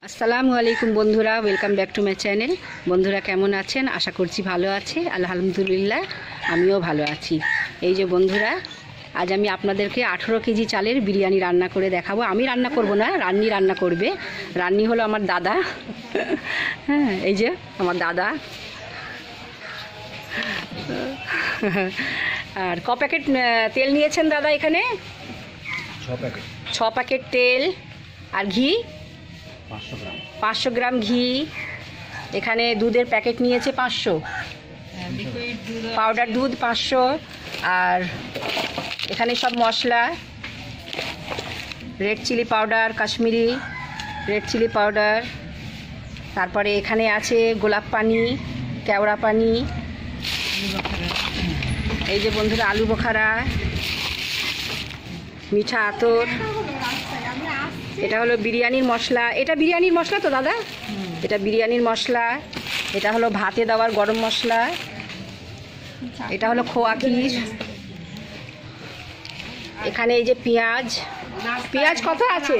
আসসালামু আলাইকুম বন্ধুরা, welcome back to my channel. বন্ধুরা কেমন আছেন? আশা করছি ভালো আছে। আলহামদুলিল্লাহ আমিও ভালো আছি। এই যে বন্ধুরা, আজ আমি আপনাদেরকে 18 কেজি চালের বিরিয়ানি রান্না করে দেখাবো। আমি রান্না করব না, রান্নি রান্না করবে। রান্নি হলো আমার দাদা। হ্যাঁ, এই যে আমার দাদা। আর ক প্যাকেট তেল নিয়েছেন দাদা? এখানে 6 প্যাকেট তেল। আর ঘি 500 গ্রাম ঘি। এখানে দুধের প্যাকেট নিয়েছে 500, পাউডার দুধ 500। আর এখানে সব মশলা, red chilli powder, Kashmiri red chilli powder. তারপরে এখানে আছে গোলাপ পানি, কেওড়া পানি। এই যে বন্ধুরা আলু বোখারা, মিঠা আতর। এটা হলো বিরিয়ানির মশলা। এটা বিরিয়ানির মশলা তো দাদা? এটা বিরিয়ানির মশলা। এটা হলো ভাতে দেওয়ার গরম মশলা। এটা হলো খোয়া ক্ষীর। এখানে এই যে পেঁয়াজ। পেঁয়াজ কত আছে?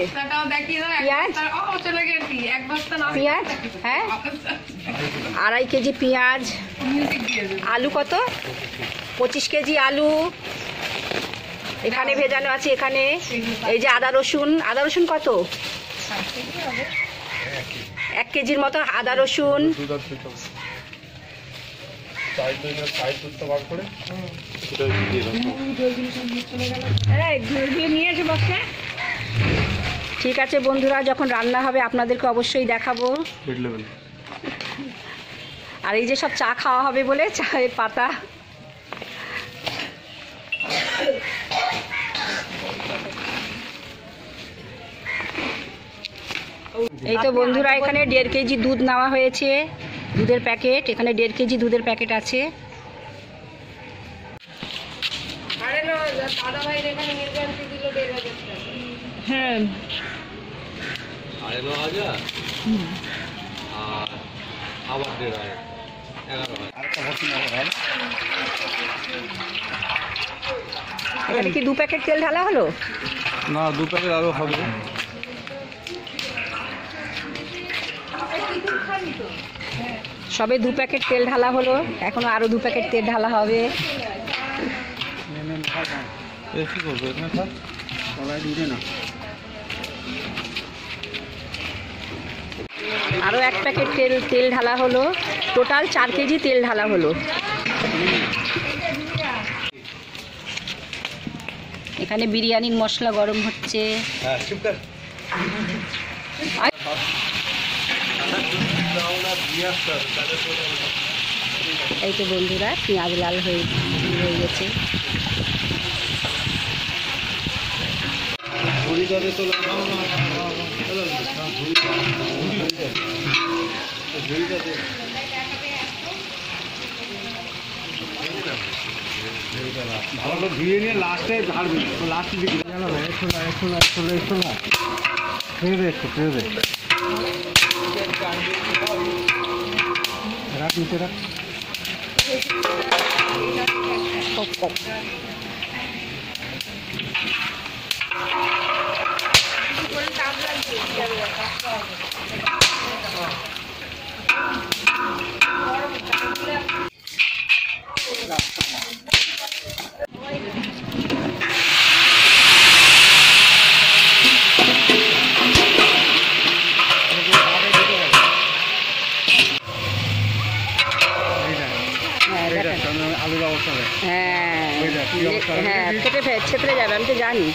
পেঁয়াজ হ্যাঁ 2.5 কেজি পেঁয়াজ। আলু কত? 25 কেজি আলু এখানে ভেজানো আছে। এখানে এই যে আদা রসুন। আদা রসুন কত? 1 কেজির মতো আদা রসুন। ঠিক আছে বন্ধুরা, যখন রান্না হবে আপনাদেরকে অবশ্যই দেখাবো। আর এই যে সব চা খাওয়া হবে বলে চায়ের পাতা। এই তো বন্ধুরা, এখানে 1.5 কেজি দুধ নেওয়া হয়েছে, দুধের প্যাকেট। এখানে 1.5 কেজি দুধের প্যাকেট আছে। হ্যাঁ এখানে কি 2 প্যাকেট তেল ঢালা হলো? না, 2 প্যাকেট আরো হবে। সবে 2 প্যাকেট তেল ঢালা হলো, এখনো আরো 2 প্যাকেট তেল ঢালা হবে। আরো 1 প্যাকেট তেল ঢালা হলো। টোটাল 4 কেজি তেল ঢালা হলো। এখানে বিরিয়ানির মশলা গরম হচ্ছে। এই তো বন্ধুরা, পেঁয়াজ লাল হয়ে গেছে। ভালো ধুয়ে নিয়ে লাস্টে ঝাড়বি, লাস্টের দিকে রাখ, নিচে রাখ। আলুর অবস্থা হ্যাঁ হ্যাঁ, ছেপড়ে যাবে, আমি তো জানি।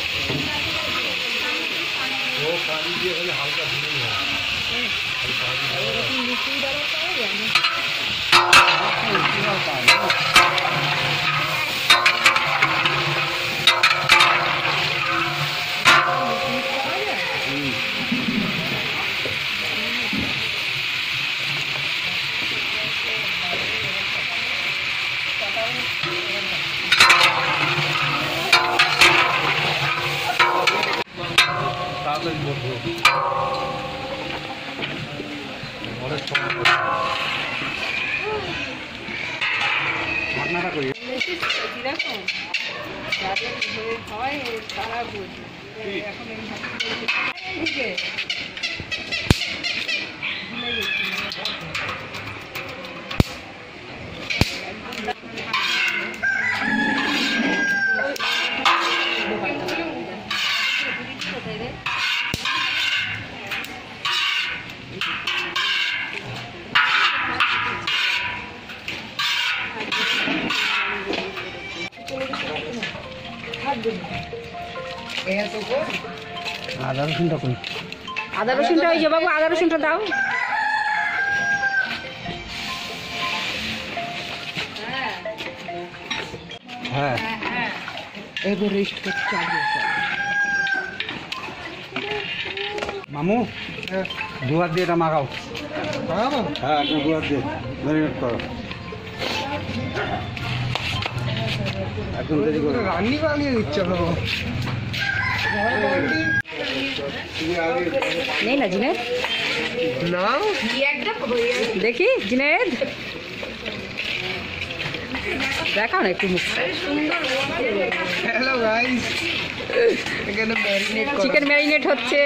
ভাবনাটা করি। এখন আদা রসুনটা কই? আদা রসুনটা ওই যে বাবু, আদা রসুনটা দাও। হ্যাঁ এবার রেস্ট করতে মামু দুয়ার দিয়ে এটা মাখাও। হ্যাঁ একটা দুয়ার দিয়ে ম্যারিনেট করো। একদম দেরি করে রান্নি বানিয়ে দিচ্ছে। নেই না জিনেদ, না দেখি জিনেদ দেখাও না একটু মুখ। হ্যালো গাইস, এখানে ম্যারিনেট চিকেন ম্যারিনেট হচ্ছে।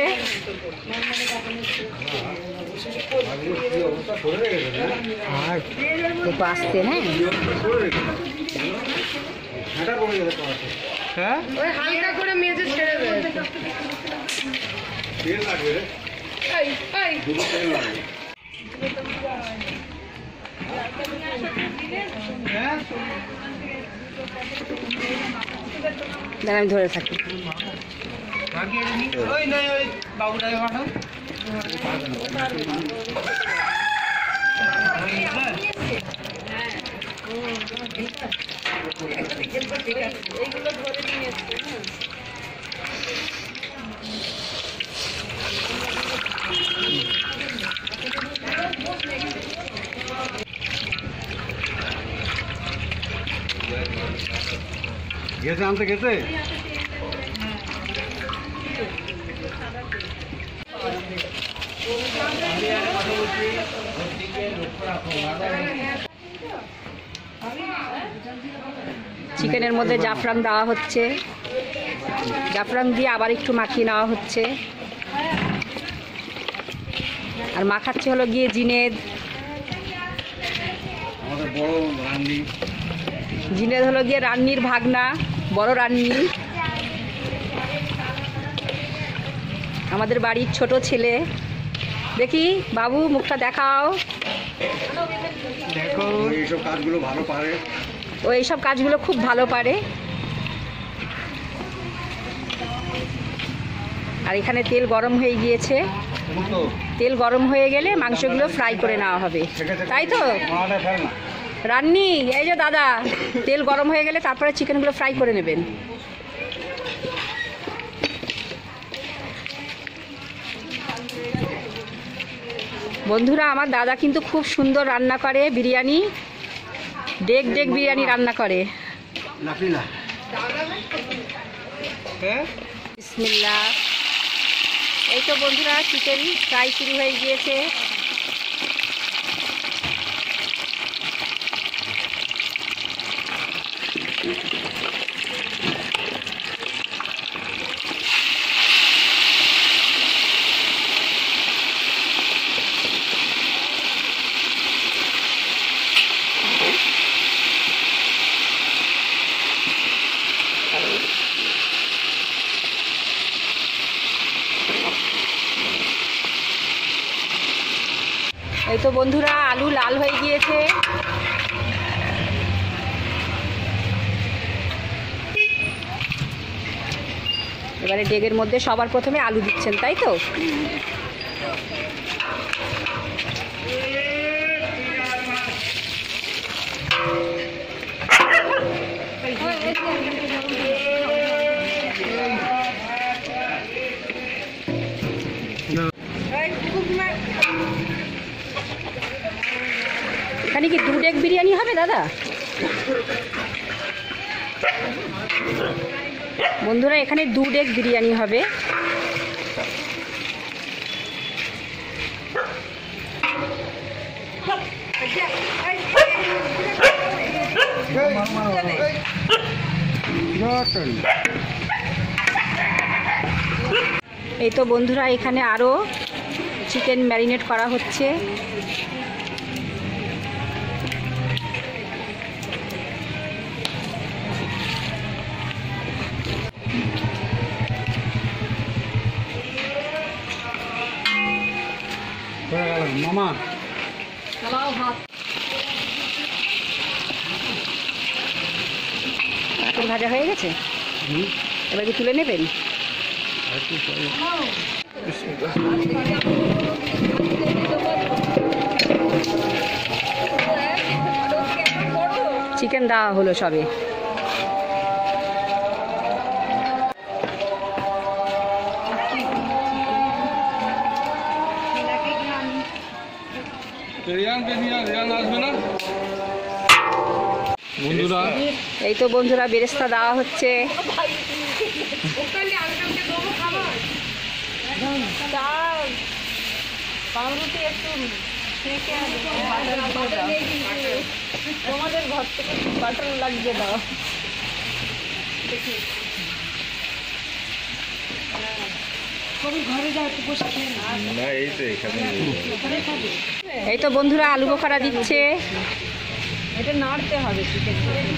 আর একটু আসতে, হ্যাঁ হ্যাঁ ওই হালকা করে মেজে ছেড়ে দেবে। তেল লাগবে রে, এই এই দুটো তেল লাগবে। দাঁড়া আমি ধরে থাকি। ওই নয় ওই বাবুটাকে পাঠাও। গেছে আনতে গেছে। চিকেনের মধ্যে জাফরান দেওয়া হচ্ছে, জাফরান দিয়ে আবার একটু মাখিয়ে নেওয়া হচ্ছে। আর মাখাচ্ছে হলো গিয়ে জিনেদ। আমাদের বড় রান্নি। জিনেদ হলো গিয়ে রান্নির ভাগনা, বড় রান্নি, আমাদের বাড়ির ছোট ছেলে। দেখি বাবু মুখটা দেখাও। দেখো এইসব কাজগুলো ভালো পারে। ও এইসব কাজগুলো খুব ভালো পারে। আর এখানে তেল গরম হয়ে গিয়েছে, তেল গরম হয়ে গেলে মাংসগুলো ফ্রাই করে নেওয়া হবে, তাই তো রান্নি? এই যে দাদা, তেল গরম হয়ে গেলে তারপরে চিকেনগুলো ফ্রাই করে নেবেন। বন্ধুরা, আমার দাদা কিন্তু খুব সুন্দর রান্না করে বিরিয়ানি, ডেক ডেক বিরিয়ানি রান্না করে। বিসমিল্লাহ। এই তো বন্ধুরা, চিকেন ফ্রাই শুরু হয়ে গিয়েছে। এই তো বন্ধুরা, আলু লাল হয়ে গিয়েছে। এবারে ডেগের মধ্যে সবার প্রথমে আলু দিচ্ছেন, তাই তো? এখানে কি 2 ডেক বিরিয়ানি হবে দাদা? বন্ধুরা, এখানে 2 ডেক বিরিয়ানি হবে। এই তো বন্ধুরা, এখানে আরও চিকেন ম্যারিনেট করা হচ্ছে। মামা চিকেন ভাজা হয়ে গেছে, এবার কি তুলে নেবেন? চিকেন দেওয়া হলো সবে। বন্ধুরা এই তো বন্ধুরা বেরেস্তা দেওয়া হচ্ছে। তোমাদের ঘর থেকে বাটার লাগিয়ে দাও। এই তো বন্ধুরা আলু বোখারা দিচ্ছে। এটা নাড়তে হবে chicken.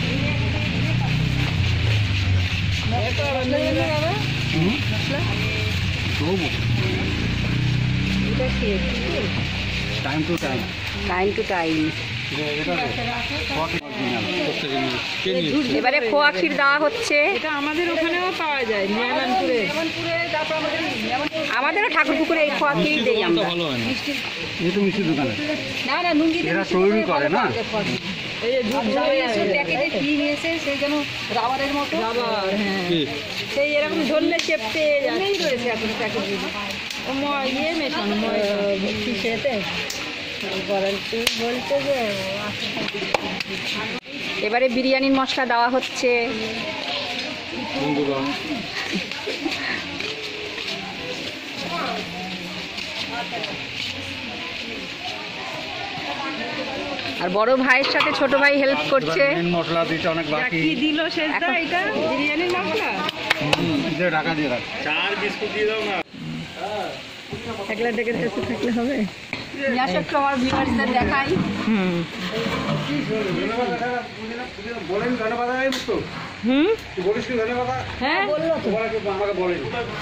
Time to time. Time to time. এবারে খোয়া ক্ষীর দেওয়া হচ্ছে। এটা আমাদের ওখানেও পাওয়া যায় নিয়ালানপুরে। আমাদেরও ঠাকুরপুকুরে এই খোয়া ক্ষীর দেই আমরা। এই তো মিষ্টির দোকানে না না নুঙ্গি এরা তৈরি করে না। এই যে দুধ প্যাকেটে কি নিয়েছে সেই যেন রাবারের মতো। রাবার, হ্যাঁ কি? সেই এরকম ধরলে চেপতে নেই রয়েছে এখন প্যাকেট। ইয়ে মেশানো কিসেতে গ্যারান্টি বলতে যে এবারে বিরিয়ানির মশলা দেওয়া হচ্ছে। বন্ধুরা আর বড় ভাইয়ের সাথে ছোট ভাই হেল্প করছে। মেন মশলা দিতে অনেক বাকি। কি দিল সেটা? এটা বিরিয়ানির মশলা দিয়ে ঢাকা দিয়ে রাখ। একলা ডেকে কাছে থাকলে হবে। নিয়ে আসো একটু আমার ভিউয়ার্সদের দেখাই। বলেন ধন্যবাদ। বলিস কি ধন্যবাদ? হ্যাঁ আমাকে বলেন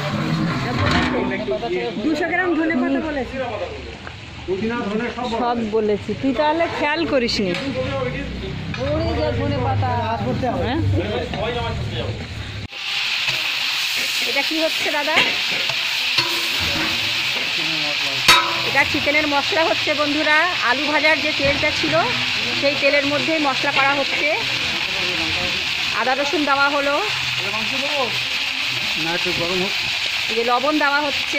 200 গ্রাম ধনে পাতা বলেছি। পুদিনা ধনে সব সব বলেছি, তুই তাহলে খেয়াল করিস নি। ধনে পাতা। হ্যাঁ এটা কি হচ্ছে দাদা? এটা চিকেনের মশলা হচ্ছে বন্ধুরা। আলু ভাজার যে তেলটা ছিল সেই তেলের মধ্যেই মশলা করা হচ্ছে। আদা রসুন দেওয়া হলো। না একটু গরম হোক। এই যে লবণ দেওয়া হচ্ছে।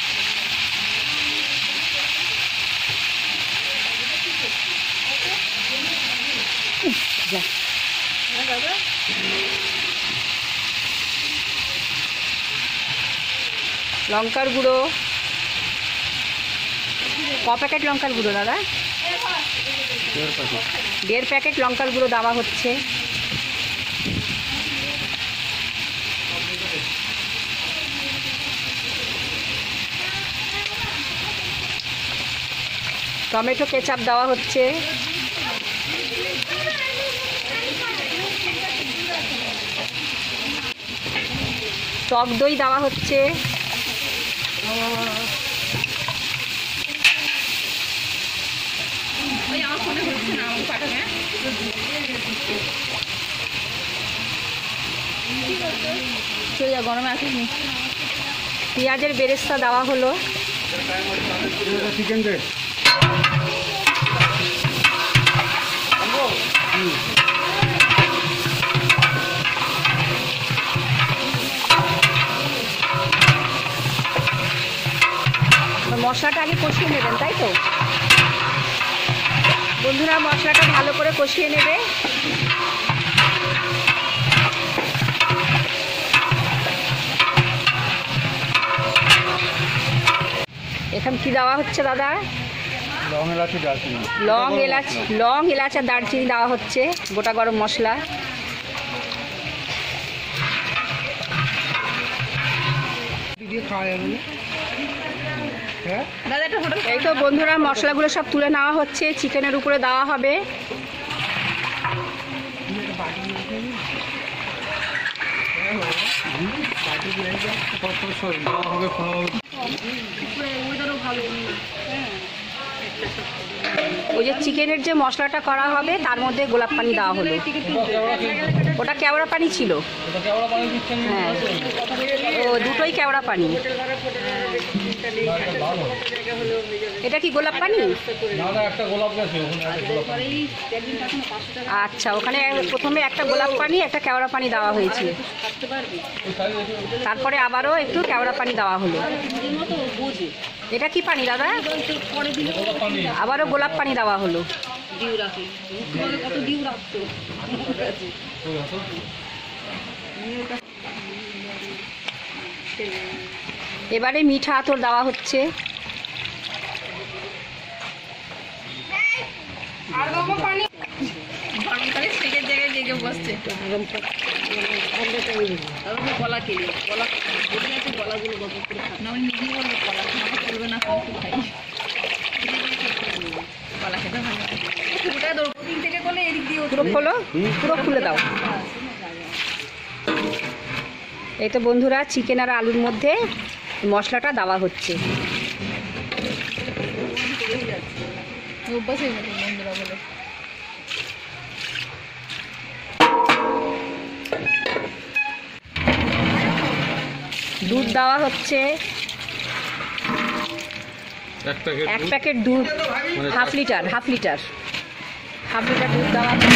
লঙ্কার গুঁড়ো। ক প্যাকেট লঙ্কার গুঁড়ো দাদা? 1.5 প্যাকেট লঙ্কার গুঁড়ো দেওয়া হচ্ছে। টমেটো কেচাপ দেওয়া হচ্ছে। টক দই দেওয়া হচ্ছে। গরমে আসেনি। পেঁয়াজের বেরেস্তা দেওয়া হলো। চিকেন দে। মশলাটা আগে কষিয়ে নেবেন, তাই তো বন্ধুরা? মশলাটা ভালো করে কষিয়ে নেবে। এখন কি দেওয়া হচ্ছে দাদা? লং এলাচি দারচিনি। লং এলাচ আর দারচিনি দেওয়া হচ্ছে। গোটা গরম মশলা। এই তো বন্ধুরা মশলাগুলো সব তুলে নেওয়া হচ্ছে। চিকেনের উপরে দেওয়া হবে। ওই যে চিকেনের যে মশলাটা করা হবে তার মধ্যে গোলাপ পানি দেওয়া হলো। ওটা কেওড়া পানি ছিল। হ্যাঁ, ও দুটোই কেওড়া পানি। এটা কি গোলাপ পানি? আচ্ছা, ওখানে প্রথমে একটা গোলাপ পানি একটা কেওড়া পানি দেওয়া হয়েছে, তারপরে আবারও একটু কেওড়া পানি দেওয়া হলো। এটা কি পানি দাদা? আবারও গোলাপ পানি দেওয়া হলো। এবারে মিঠা আতর দেওয়া হচ্ছে। পুরো খোলো, পুরো খুলে দাও। এই তো বন্ধুরা, চিকেন আর আলুর মধ্যে মশলাটা দেওয়া হচ্ছে। দুধ দেওয়া হচ্ছে, এক প্যাকেট দুধ, হাফ লিটার দুধ দেওয়া হচ্ছে।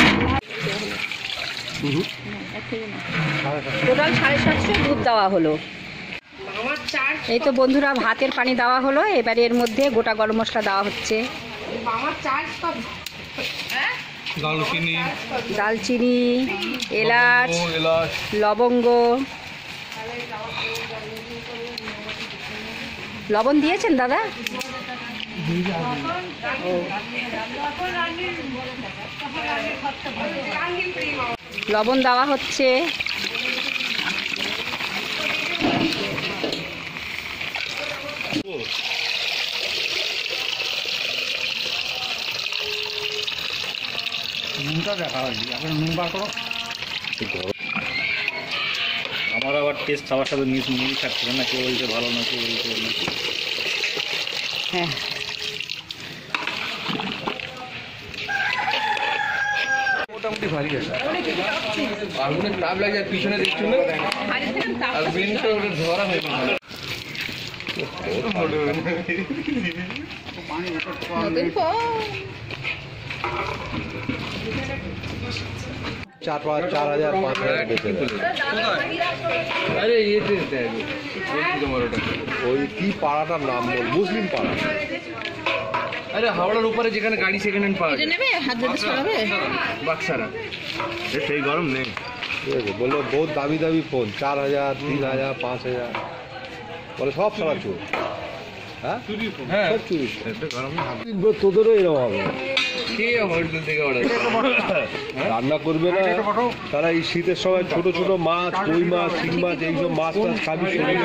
টোটাল 750 দুধ দেওয়া হলো। এই তো বন্ধুরা, ভাতের পানি দেওয়া হলো। এবারে এর মধ্যে গোটা গরম মশলা দেওয়া হচ্ছে, দালচিনি, এলাচ, লবঙ্গ। লবণ দিয়েছেন দাদা? লবণ দেওয়া হচ্ছে। নুনটা দেখা হয়নি, এখন নুন বার করো। আমার আবার টেস্ট সবার সাথে মিল থাকছে না, কেউ বলছে ভালো না, কেউ বলছে না। হ্যাঁ, মোটামুটি ভারী আছে। আগুনের তাপ লাগে পিছনে দেখছো না, আর বিনটা ওটা ধরা হয়ে গেছে। चार हजार 5,000 বেচে দেয়। আরে এতে ওই কি পাড়াটার নাম বল, মুসলিম পাড়া। আরে হাওড়ার উপরে যেখানে গাড়ি সেকেন্ড হ্যান্ড পাওয়া যায়, বাক্সারা। সেই গরম নেই, ঠিক আছে। বললো বহুত দামি দামি ফোন, 4,000 3,000 5,000 বলে সব সারা চোর। হ্যাঁ সব চুরি। তোদেরও এরকম হবে, রান্না করবে না তারা। এই শীতের সময় ছোট ছোট মাছ, কই মাছ, শিং মাছ, এইসব মাছ টাছ খাবি।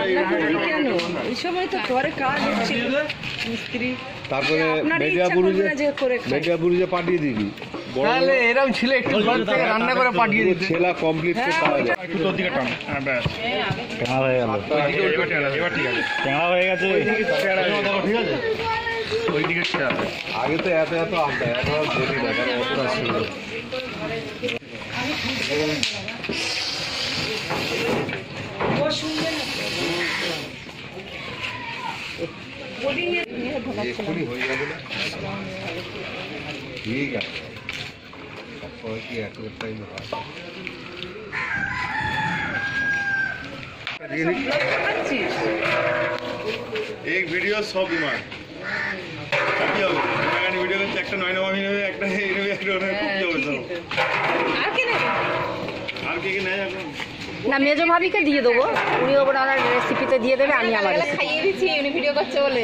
তারপরে মেডিয়াপুরিজে পাঠিয়ে দিবি। এরকম ছিল একটু রান্না করে পাঠিয়ে দিতে, ছেলা কমপ্লিট করে পাওয়া যায়। টেঙা হয়ে গেল, টেঙা হয়ে গেছে। ঠিক আছে, আগে তো এত এত আমটা এখন বলি না, কারণ অতটা ছিল। ঠিক আছে, সবসময় কি এক টাইম হয়? एक वीडियो 100 बीमार কি হবে? আমি ভিডিও করতে একটা 9 নম্বর নেবে, একটা এই নেবে, একটা ওটা খুব কি হবে সব। আর কে নেয় এখন? না, মেজো ভাবিকে দিয়ে দেবো, উনি ওনার রেসিপিতে দিয়ে দেবে, আমি আমার খাইয়ে দিচ্ছি, উনি ভিডিও করছে বলে।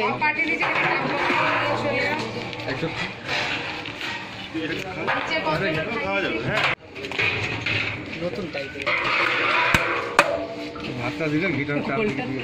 খাওয়া যাবে। হ্যাঁ, নতুন টাইপের ভাতটা দিলে ঘিটার চাপ দিয়ে দিবে।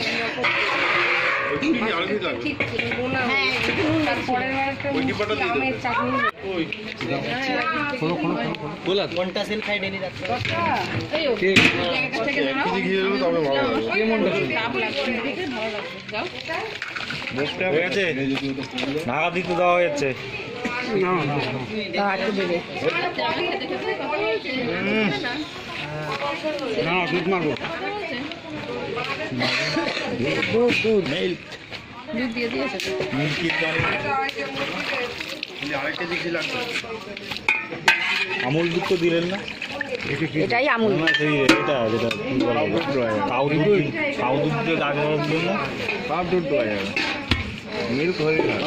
কোনটা সেল খাই ডেলি রাখতে ঠিক কেজি ঘি হলো তবে ভালো লাগে। হয়ে গেছে, ঢাকা দিতে দেওয়া হয়েছে। তাও একটু দেবে। না দুধ মারবো, দুধ মিল্ক দুধ দিয়ে দিয়েছে তো। আরেকটা দেখি লাগবে আমুল দুধ তো দিলেন না? এটাই আমুল। না সেই এটা যেটা কাউ দুধ, কাউ দুধ দিয়ে আগে দিলেন না? সব দুধ দেওয়া যাবে, মিল্ক হয়ে যাবে।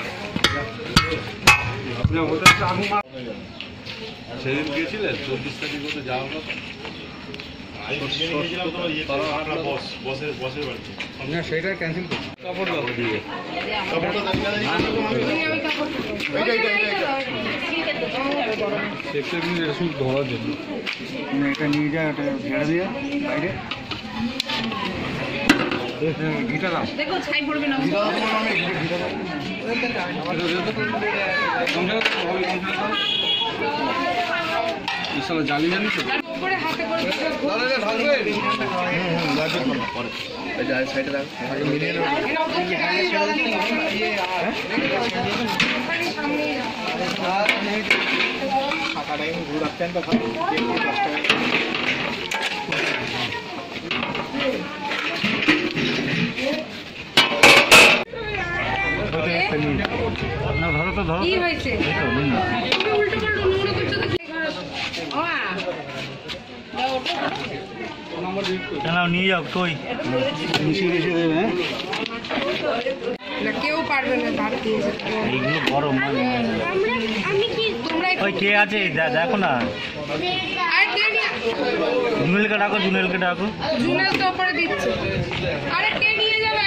সেদিন গিয়েছিলেন 24 তারিখ মতো যাওয়ার কথা। না সেটা ক্যান্সেল করছি। কাপড় দাও দিয়ে এটা শুধু ধরার জন্য। এটা নিয়ে যা, এটা ঝেড়ে দিয়ে বাইরে ঘিটা দাও। দেখো ছাই পড়বে না। জালি জানি তো উপরে হাতে করে না ধরো তো, ধরো কি হয়েছে? তুমি উল্টো পাল্টো নোংরা করছো তো কি ঘরে? কেন নিয়ে যাও কই মিশিয়ে মিশিয়ে দেবে। হ্যাঁ না কেউ পারবে না ভাত দিয়ে যেতে। এইগুলো গরম আমি কি তোমরা ওই কে আছে দেখো না, আর কে নিয়ে জুনেলকে ডাকো, জুনেলকে ডাকো। জুনেল তো উপরে দিচ্ছে। আরে কে নিয়ে যাবে?